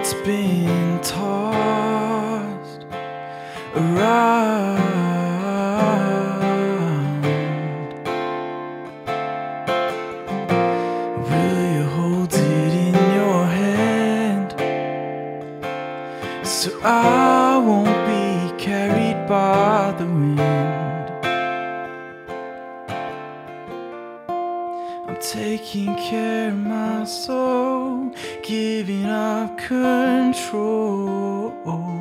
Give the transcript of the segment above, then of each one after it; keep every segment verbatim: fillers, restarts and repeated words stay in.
it's been tossed around. Will you hold it in your hand so I won't be carried by the wind? I'm taking care of my soul, giving up control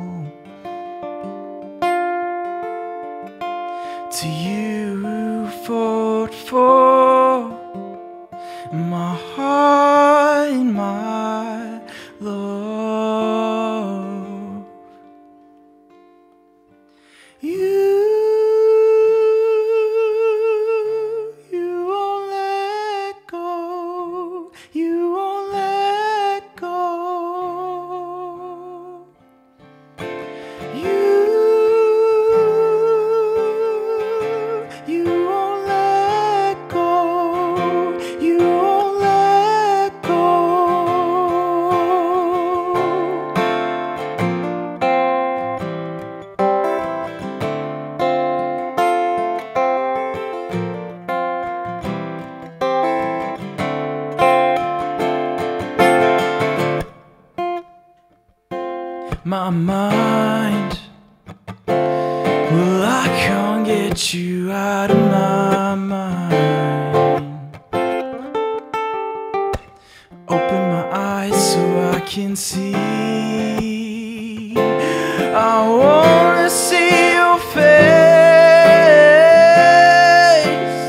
to you who fought for my heart and my love. You my mind, well, I can't get you out of my mind. Open my eyes so I can see. I wanna see your face.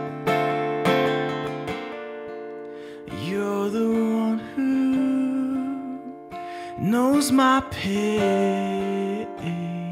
You're the one who knows my pain.